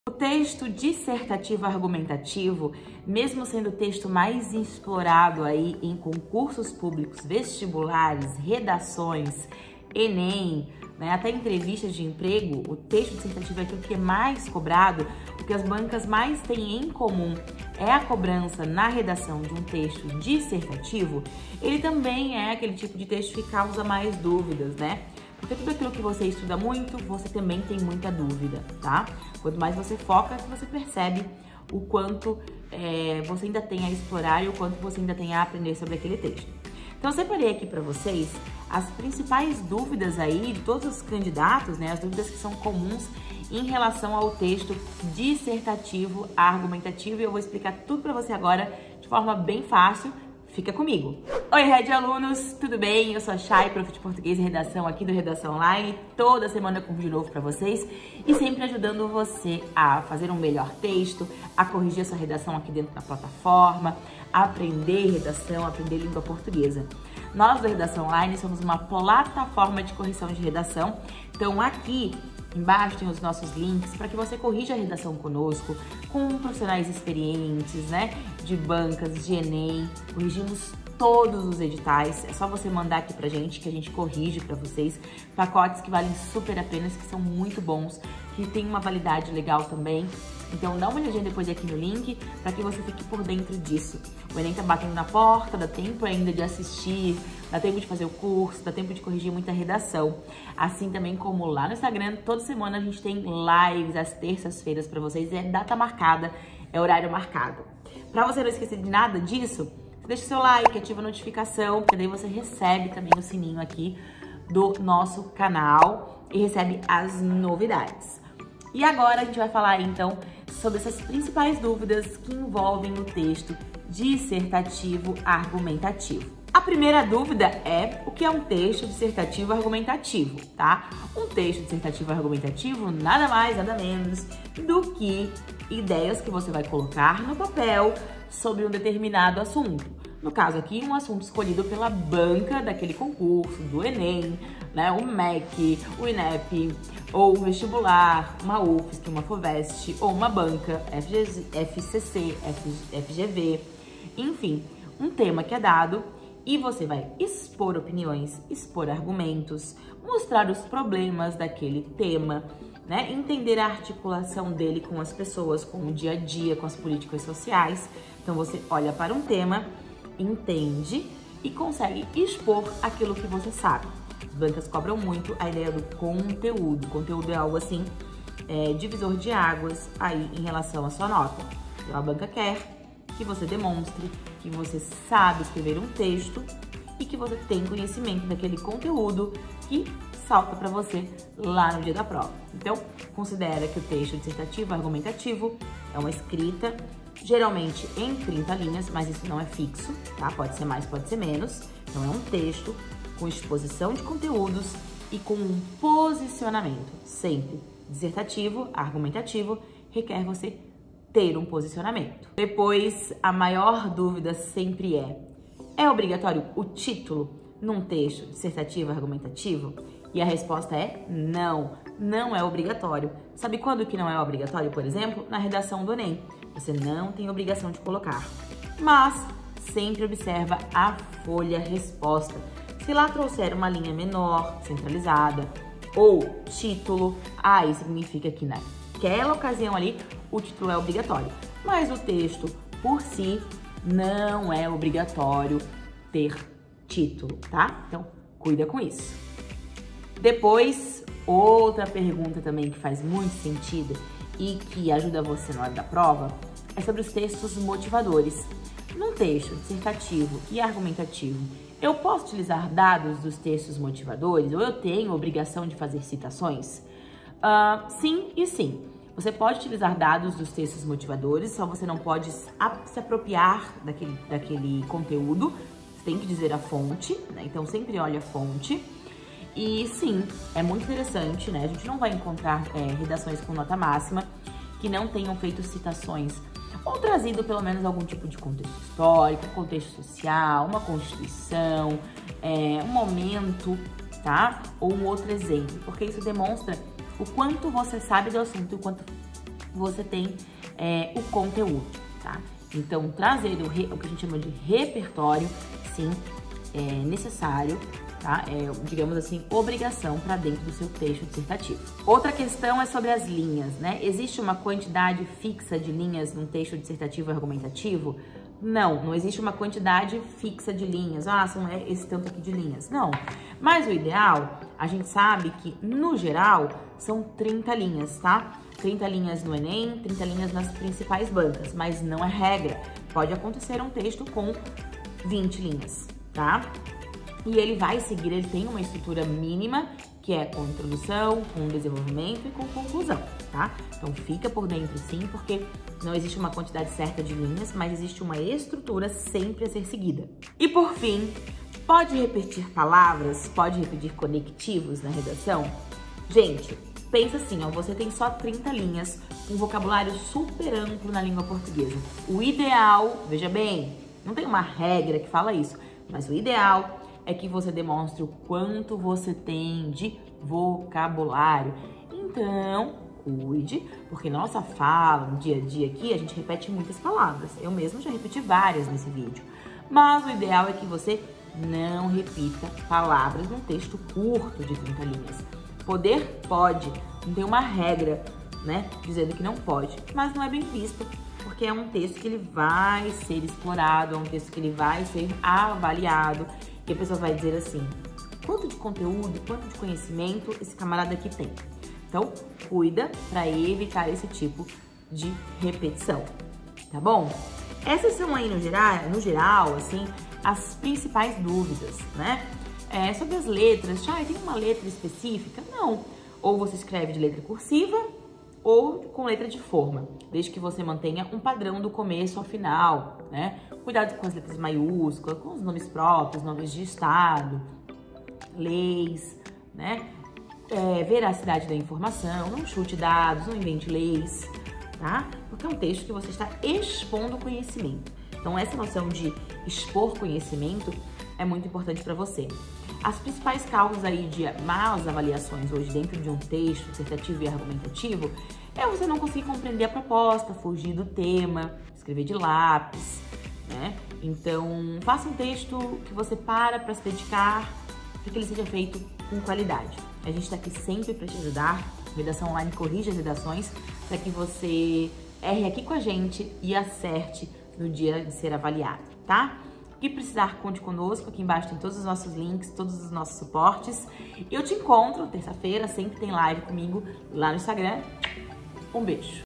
O texto dissertativo argumentativo, mesmo sendo o texto mais explorado aí em concursos públicos, vestibulares, redações, Enem, né, até entrevistas de emprego, o texto dissertativo é aquilo que é mais cobrado, o que as bancas mais têm em comum é a cobrança na redação de um texto dissertativo. Ele também é aquele tipo de texto que causa mais dúvidas, né? Porque tudo aquilo que você estuda muito, você também tem muita dúvida, tá? Quanto mais você foca, você percebe o quanto você ainda tem a explorar e o quanto você ainda tem a aprender sobre aquele texto. Então, eu separei aqui para vocês as principais dúvidas aí de todos os candidatos, né? As dúvidas que são comuns em relação ao texto dissertativo argumentativo. E eu vou explicar tudo para você agora de forma bem fácil. Fica comigo! Oi, Red Alunos, tudo bem? Eu sou a Chay, prof de português e redação aqui do Redação Online. Toda semana com um vídeo novo para vocês e sempre ajudando você a fazer um melhor texto, a corrigir a sua redação aqui dentro da plataforma, a aprender redação, aprender língua portuguesa. Nós do Redação Online somos uma plataforma de correção de redação, então aqui embaixo tem os nossos links para que você corrija a redação conosco, com profissionais experientes, né, de bancas, de Enem. Corrigimos todos os editais, é só você mandar aqui pra gente que a gente corrige pra vocês. Pacotes que valem super a pena, que são muito bons, que tem uma validade legal também. Então dá uma olhadinha depois aqui no link para que você fique por dentro disso. O Enem tá batendo na porta, dá tempo ainda de assistir, dá tempo de fazer o curso, dá tempo de corrigir muita redação. Assim também como lá no Instagram, toda semana a gente tem lives às terças-feiras para vocês, é data marcada, é horário marcado. Para você não esquecer de nada disso, deixa o seu like, ativa a notificação, porque daí você recebe também o sininho aqui do nosso canal e recebe as novidades. E agora a gente vai falar então sobre essas principais dúvidas que envolvem o texto dissertativo argumentativo. A primeira dúvida é o que é um texto dissertativo argumentativo, tá? Um texto dissertativo argumentativo nada mais, nada menos do que ideias que você vai colocar no papel sobre um determinado assunto. No caso aqui, um assunto escolhido pela banca daquele concurso, do Enem, né, o MEC, o INEP, ou o vestibular, uma UFSC, uma FUVEST, ou uma banca, FCC, FGV, enfim, um tema que é dado e você vai expor opiniões, expor argumentos, mostrar os problemas daquele tema, né, entender a articulação dele com as pessoas, com o dia a dia, com as políticas sociais. Então você olha para um tema, entende e consegue expor aquilo que você sabe. As bancas cobram muito a ideia do conteúdo. Conteúdo é algo assim, divisor de águas aí em relação à sua nota. Então a banca quer que você demonstre que você sabe escrever um texto e que você tem conhecimento daquele conteúdo que salta para você lá no dia da prova. Então, considera que o texto dissertativo argumentativo é uma escrita geralmente em 30 linhas, mas isso não é fixo, tá? Pode ser mais, pode ser menos. Então, é um texto com exposição de conteúdos e com um posicionamento. Sempre dissertativo, argumentativo, requer você ter um posicionamento. Depois, a maior dúvida sempre é obrigatório o título num texto dissertativo argumentativo? E a resposta é não, não é obrigatório. Sabe quando que não é obrigatório? Por exemplo, na redação do Enem. Você não tem obrigação de colocar, mas sempre observa a folha resposta. Se lá trouxer uma linha menor, centralizada, ou título, aí significa que naquela ocasião ali o título é obrigatório. Mas o texto por si não é obrigatório ter título, tá? Então, cuida com isso. Depois, outra pergunta também que faz muito sentido e que ajuda você na hora da prova é sobre os textos motivadores. Num texto dissertativo e argumentativo, eu posso utilizar dados dos textos motivadores ou eu tenho obrigação de fazer citações? Sim e sim. Você pode utilizar dados dos textos motivadores, só você não pode se apropriar daquele conteúdo. Você tem que dizer a fonte, né? Então sempre olha a fonte. E sim, é muito interessante, né? A gente não vai encontrar redações com nota máxima que não tenham feito citações ou trazido pelo menos algum tipo de contexto histórico, contexto social, uma constituição, um momento, tá? Ou um outro exemplo, porque isso demonstra o quanto você sabe do assunto, o quanto você tem o conteúdo, tá? Então, trazer o que a gente chama de repertório, sim, é necessário, tá? É, digamos assim, obrigação para dentro do seu texto dissertativo. Outra questão é sobre as linhas, né? Existe uma quantidade fixa de linhas num texto dissertativo argumentativo? Não existe uma quantidade fixa de linhas. São esse tanto aqui de linhas. Não. Mas o ideal, a gente sabe que, no geral, são 30 linhas, tá? 30 linhas no Enem, 30 linhas nas principais bancas, mas não é regra. Pode acontecer um texto com 20 linhas, tá? E ele vai seguir, ele tem uma estrutura mínima, que é com introdução, com desenvolvimento e com conclusão, tá? Então fica por dentro sim, porque não existe uma quantidade certa de linhas, mas existe uma estrutura sempre a ser seguida. E por fim, pode repetir palavras, pode repetir conectivos na redação? Gente, pensa assim, você tem só 30 linhas, um vocabulário super amplo na língua portuguesa. O ideal, veja bem, não tem uma regra que fala isso, mas o ideal é que você demonstre o quanto você tem de vocabulário. Então, cuide, porque nossa fala, no dia a dia aqui, a gente repete muitas palavras. Eu mesmo já repeti várias nesse vídeo. Mas o ideal é que você não repita palavras num texto curto de 30 linhas. Poder? Pode. Não tem uma regra, né, dizendo que não pode. Mas não é bem visto, porque é um texto que ele vai ser explorado, é um texto que ele vai ser avaliado. E a pessoa vai dizer assim, quanto de conteúdo, quanto de conhecimento esse camarada aqui tem. Então, cuida para evitar esse tipo de repetição, tá bom? Essas são aí, no geral, assim, as principais dúvidas, né? Sobre as letras, tem uma letra específica? Não. Ou você escreve de letra cursiva ou com letra de forma, desde que você mantenha um padrão do começo ao final, né? Cuidado com as letras maiúsculas, com os nomes próprios, nomes de estado, leis, né? Veracidade da informação, não chute dados, não invente leis, tá? Porque é um texto que você está expondo conhecimento. Então, essa noção de expor conhecimento é muito importante para você. As principais causas aí de más avaliações hoje dentro de um texto dissertativo e argumentativo é você não conseguir compreender a proposta, fugir do tema, escrever de lápis, né? Então, faça um texto que você para se dedicar, para que ele seja feito com qualidade. A gente está aqui sempre para te ajudar. Redação Online corrige as redações para que você erre aqui com a gente e acerte no dia de ser avaliado, tá? E precisar, conte conosco, aqui embaixo tem todos os nossos links, todos os nossos suportes. Eu te encontro terça-feira, sempre tem live comigo lá no Instagram. Um beijo!